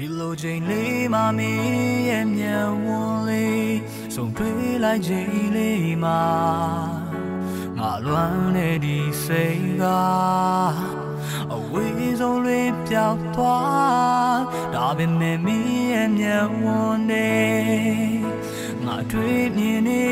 ဒီလိုချိန်လေးမှမင်းရဲ့မျက်ဝန်းလေးဆုံတွေ့လိုက်ချိန်လေးမှာငါလွမ်းနေဒီစိတ်ကအဝေးဆုံးလေးပြောက်သွားဒါပေမဲ့မင်းရဲ့မျက်ဝန်းလေးငါတွေ့မြင်နေ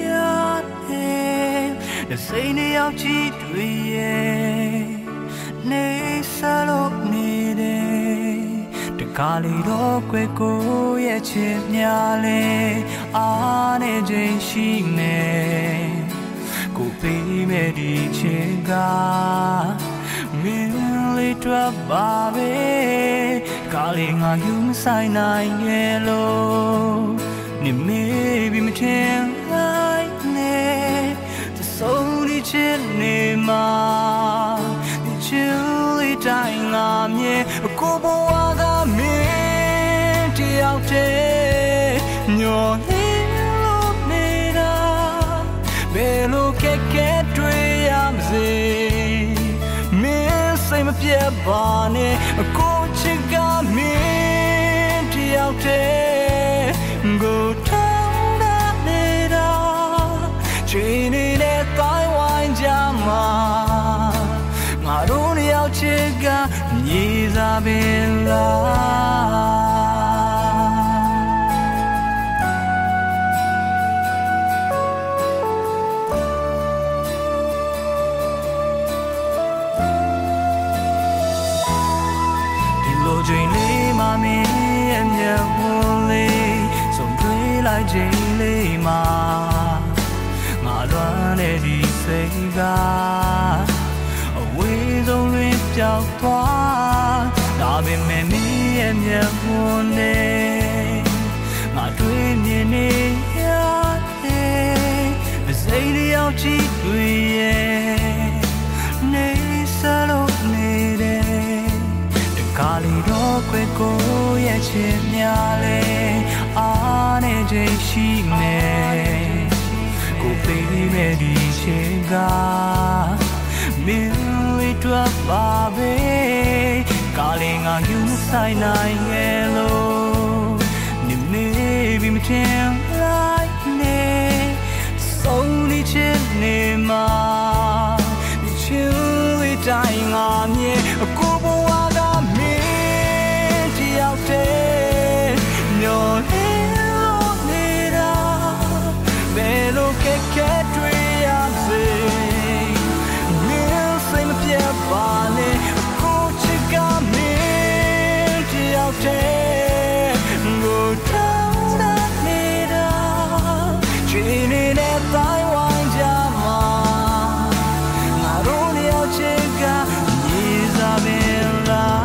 ရတယ်စိတ်နဲ့ရောက်ကြည့်တွေ့ရဲ့နေစလို့နေတယ်တကားလေးတော့ကွယ်ကိုရဲ့ချစ်များလဲအားနေခြင်းရှိမယ်ကိုပေးမဲ့ဒီချစ်ကမင်းလေးတော့ပါပဲကားလေးငါယူမဆိုင်နိုင်ရဲ့လို့နေမေးပြီးမထင်လိုက်နဲ့သဆုံးဒီချစ်နေမှာဒီချစ်လေးတိုင်းငါမြဲကိုဘဝကမင်းတယောက်တည်းညော်နေလို့နေတာဘယ်လိုကဲကဲတွေ့ရမစေမင်းစိတ်မပြတ်ပါနဲ့ကိုချစ်ကမင်းတယောက်တည်းကိုထောင်းတာနေတာချိန်နေတဲ့တိုင်းဝိုင်းကြမှာငါတို့နှစ်ယောက်ချစ်ကမြေစာပင်လားချိန်လေးမှမင်းရဲ့မျက်ဝန်းလေးဆုံတွေ့လိုက်ချိန်လေးမှာငါလွမ်းနေဒီစိတ်ကအဝေးဆုံးတွင်ပြောက်သွားဒါပေမဲ့မင်းရဲ့မျက်ဝန်းလေးငါတွေ့မြင်နေရတယ်စိတ်လေးရောက်ကြည့်တွေ့ရဲ့နေစလို့နေတယ်ကားလေးတော့ကွယ်ကိုရဲ့ချစ်များလဲအားနေခြင်းရှိမယ်ကိုပေးမဲ့ဒီချစ်ကမင်းလေးတော့ပါပဲကားလေးငါယူဆိုင်နိုင်ရဲ့လို့နေမေးပြီးမထင်လိုက်နဲ့ဆုံးနေချစ်နေမှာဒီချစ်လေးတိုင်းငါမြဲကိုဘဝညော်နေလို့နေတာဘယ်လိုကဲကဲတွေ့ရစေမင်းစိတ်မပြတ်ပါနဲ့ကိုချစ်ကမင်းတယောက်တည်းကိုထောင်းတာနေတာချိန်နေတဲ့တိုင်းဝိုင်းကြမှာငါတို့နှစ်ယောက်ချစ်ကမြေစာပင်လား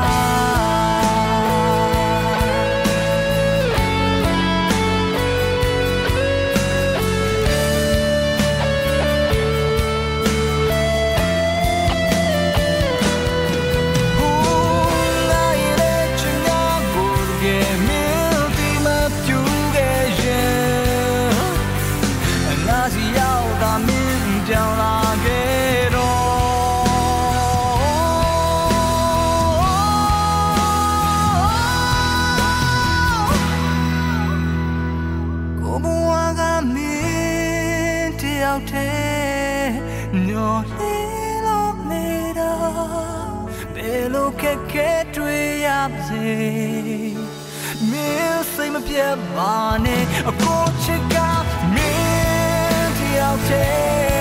ညော်လေးလို့နေတာဘယ်လိုကဲကဲတွေ့ရပါစေမင်းစိတ်မပြတ်ပါနဲ့အကိုချစ်ကမင်းတယောက်တည်း